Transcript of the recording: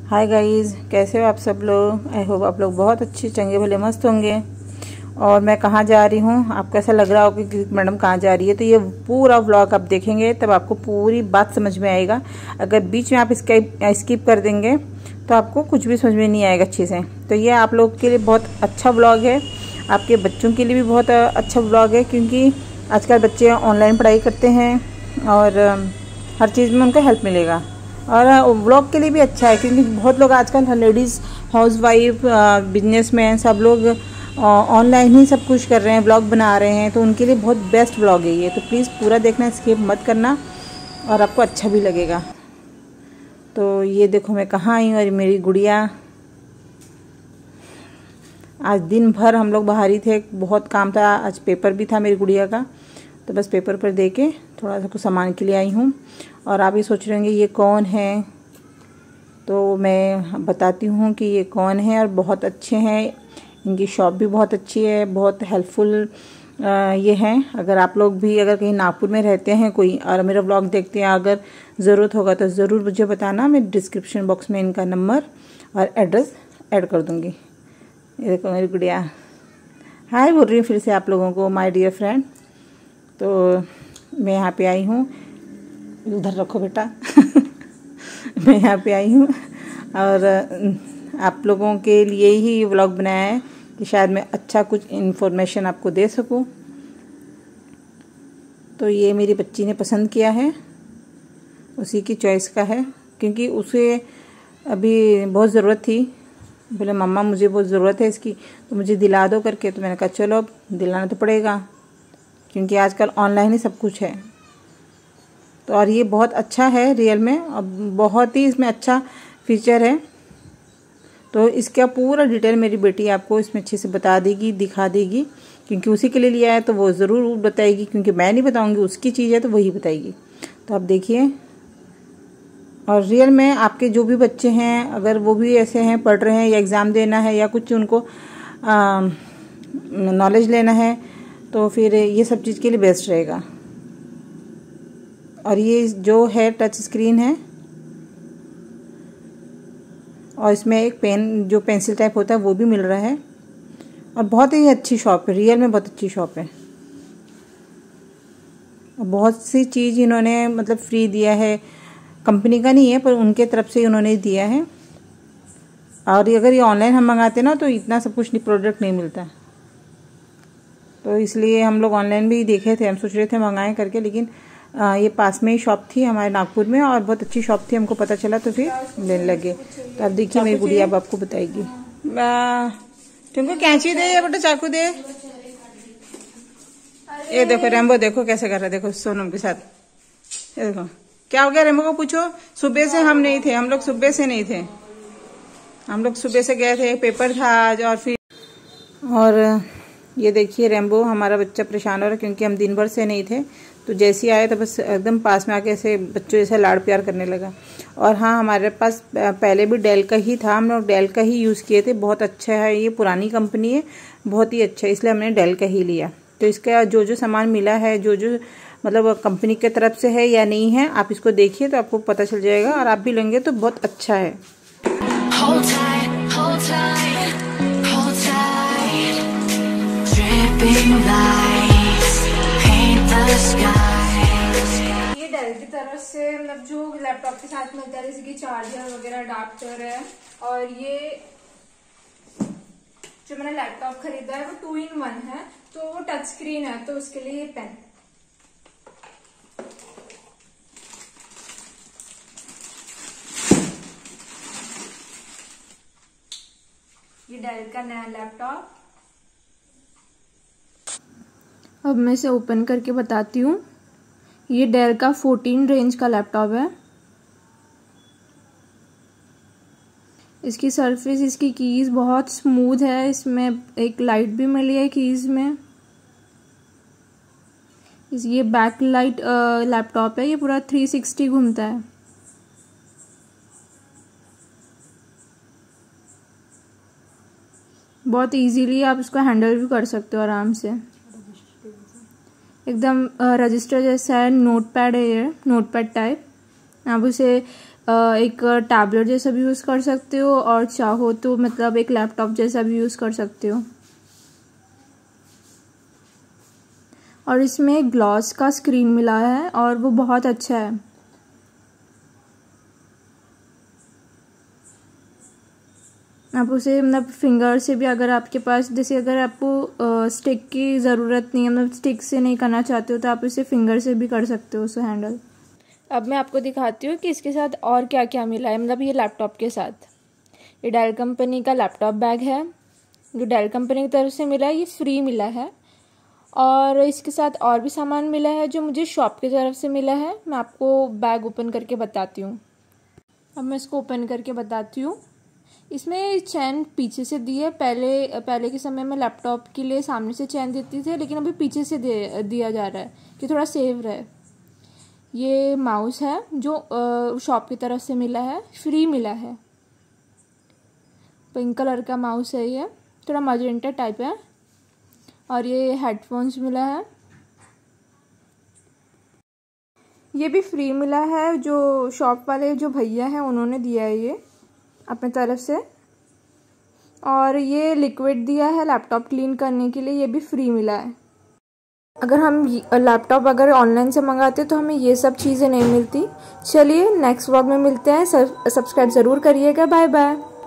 Hi guys, कैसे हो आप सब लोग। आई होप आप लोग बहुत अच्छे चंगे भले मस्त होंगे। और मैं कहाँ जा रही हूँ, आपको ऐसा लग रहा होगा कि मैडम कहाँ जा रही है, तो ये पूरा व्लॉग आप देखेंगे तब आपको पूरी बात समझ में आएगा। अगर बीच में आप स्किप कर देंगे तो आपको कुछ भी समझ में नहीं आएगा अच्छे से। तो ये आप लोग के लिए बहुत अच्छा व्लॉग है, आपके बच्चों के लिए भी बहुत अच्छा व्लॉग है, क्योंकि आजकल बच्चे ऑनलाइन पढ़ाई करते हैं और हर चीज़ में उनको हेल्प मिलेगा। और व्लॉग के लिए भी अच्छा है, क्योंकि बहुत लोग आजकल लेडीज़ हाउसवाइफ बिजनेसमैन सब लोग ऑनलाइन ही सब कुछ कर रहे हैं, व्लॉग बना रहे हैं, तो उनके लिए बहुत बेस्ट व्लॉग है ये। तो प्लीज़ पूरा देखना, स्किप मत करना और आपको अच्छा भी लगेगा। तो ये देखो मैं कहाँ आई हूँ और मेरी गुड़िया। आज दिन भर हम लोग बाहर ही थे, बहुत काम था, आज पेपर भी था मेरी गुड़िया का, तो बस पेपर पर दे के थोड़ा सा कुछ सामान के लिए आई हूँ। और आप ये सोच रहे होंगे ये कौन है, तो मैं बताती हूँ कि ये कौन है। और बहुत अच्छे हैं, इनकी शॉप भी बहुत अच्छी है, बहुत हेल्पफुल ये हैं। अगर आप लोग भी अगर कहीं नागपुर में रहते हैं कोई और मेरा ब्लॉग देखते हैं, अगर ज़रूरत होगा तो ज़रूर मुझे बताना, मैं डिस्क्रिप्शन बॉक्स में इनका नंबर और एड्रेस ऐड कर दूँगी। ये देखो मेरी गुड़िया हाय बोल रही हूँ फिर से आप लोगों को, माय डियर फ्रेंड। तो मैं यहाँ पे आई हूँ, उधर रखो बेटा मैं यहाँ पे आई हूँ और आप लोगों के लिए ही व्लॉग बनाया है कि शायद मैं अच्छा कुछ इन्फॉर्मेशन आपको दे सकूँ। तो ये मेरी बच्ची ने पसंद किया है, उसी की चॉइस का है, क्योंकि उसे अभी बहुत ज़रूरत थी। बोले मम्मा मुझे बहुत ज़रूरत है इसकी, तो मुझे दिला दो करके। तो मैंने कहा चलो अब दिलाना तो पड़ेगा, क्योंकि आजकल ऑनलाइन ही सब कुछ है। तो और ये बहुत अच्छा है रियल में, और बहुत ही इसमें अच्छा फीचर है। तो इसका पूरा डिटेल मेरी बेटी आपको इसमें अच्छे से बता देगी, दिखा देगी, क्योंकि उसी के लिए लिया है तो वो ज़रूर बताएगी, क्योंकि मैं नहीं बताऊंगी, उसकी चीज़ है तो वही बताएगी। तो आप देखिए। और रियल में आपके जो भी बच्चे हैं, अगर वो भी ऐसे हैं, पढ़ रहे हैं या एग्ज़ाम देना है या कुछ उनको नॉलेज लेना है, तो फिर ये सब चीज़ के लिए बेस्ट रहेगा। और ये जो है टच स्क्रीन है, और इसमें एक पेन जो पेंसिल टाइप होता है वो भी मिल रहा है। और बहुत ही अच्छी शॉप है, रियल में बहुत अच्छी शॉप है। और बहुत सी चीज़ इन्होंने मतलब फ्री दिया है, कंपनी का नहीं है पर उनके तरफ से उन्होंने दिया है। और अगर ये ऑनलाइन हम मंगाते ना तो इतना सब कुछ प्रोडक्ट नहीं मिलता, तो इसलिए हम लोग ऑनलाइन भी देखे थे, हम सोच रहे थे मंगाएं करके, लेकिन ये पास में ही शॉप थी हमारे नागपुर में और बहुत अच्छी शॉप थी, हमको पता चला तो फिर लेने लगे। तो अब देखिए मेरी गुड़िया अब आपको बताएगी। तुमको कैंची दे या बेटा चाकू दे। ये देखो रेम्बो, देखो कैसे कर रहा है, देखो सोनम के साथ। ये देखो क्या हो गया रेम्बो को पूछो। सुबह से हम नहीं थे, हम लोग सुबह से नहीं थे, हम लोग सुबह से गए थे, पेपर था आज। और फिर और ये देखिए रेम्बो हमारा बच्चा परेशान हो रहा है, क्योंकि हम दिन भर से नहीं थे, तो जैसे ही आए तो बस एकदम पास में आके ऐसे बच्चों जैसे लाड़ प्यार करने लगा। और हाँ, हमारे पास पहले भी डेल का ही था, हम लोग डेल का ही यूज़ किए थे, बहुत अच्छा है, ये पुरानी कंपनी है, बहुत ही अच्छा है, इसलिए हमने डेल का ही लिया। तो इसका जो जो सामान मिला है, जो जो मतलब कंपनी की तरफ से है या नहीं है, आप इसको देखिए तो आपको पता चल जाएगा, और आप भी लेंगे तो बहुत अच्छा है। Hold tight, hold tight, hold tight. Dripping lights paint the skies. ये डेल की तरफ से मतलब जो लैपटॉप के साथ मिलता है, जैसे कि चार्जर वगैरह, अडाप्टर है। और ये जो मैंने लैपटॉप खरीदा है वो 2-in-1 है, तो वो टच स्क्रीन है, तो उसके लिए ये पेन। ये डेल का नया लैपटॉप। अब मैं इसे ओपन करके बताती हूँ। ये डेल का 14 रेंज का लैपटॉप है। इसकी सरफेस, इसकी कीज बहुत स्मूथ है, इसमें एक लाइट भी मिली है कीज में। ये बैक लाइट लैपटॉप है, ये पूरा 360 घूमता है। बहुत इजीली आप इसको हैंडल भी कर सकते हो आराम से, एकदम रजिस्टर जैसा है। नोटपैड है ये, नोटपैड टाइप। आप उसे एक टैबलेट जैसा भी यूज़ कर सकते हो और चाहो तो मतलब एक लैपटॉप जैसा भी यूज़ कर सकते हो। और इसमें ग्लॉस का स्क्रीन मिला है और वो बहुत अच्छा है। आप उसे मतलब फिंगर से भी, अगर आपके पास जैसे अगर आपको स्टिक की ज़रूरत नहीं है, मतलब स्टिक से नहीं करना चाहते हो तो आप इसे फिंगर से भी कर सकते हो उसे हैंडल। अब मैं आपको दिखाती हूँ कि इसके साथ और क्या क्या मिला है, मतलब ये लैपटॉप के साथ। ये डेल कंपनी का लैपटॉप बैग है जो डेल कंपनी की तरफ से मिला है, ये फ्री मिला है। और इसके साथ और भी सामान मिला है जो मुझे शॉप की तरफ से मिला है। मैं आपको बैग ओपन करके बताती हूँ। अब मैं इसको ओपन करके बताती हूँ। इसमें चैन पीछे से दी है। पहले के समय में लैपटॉप के लिए सामने से चैन देती थी, लेकिन अभी पीछे से दिया जा रहा है कि थोड़ा सेफ रहे। ये माउस है जो शॉप की तरफ से मिला है, फ्री मिला है। पिंक कलर का माउस है, ये थोड़ा मैजेंटा टाइप है। और ये हेडफोन्स मिला है, ये भी फ्री मिला है। जो शॉप वाले जो भैया हैं उन्होंने दिया है ये अपने तरफ से। और ये लिक्विड दिया है लैपटॉप क्लीन करने के लिए, ये भी फ्री मिला है। अगर हम लैपटॉप अगर ऑनलाइन से मंगाते तो हमें ये सब चीज़ें नहीं मिलती। चलिए नेक्स्ट व्लॉग में मिलते हैं। सब्सक्राइब ज़रूर करिएगा। Bye bye.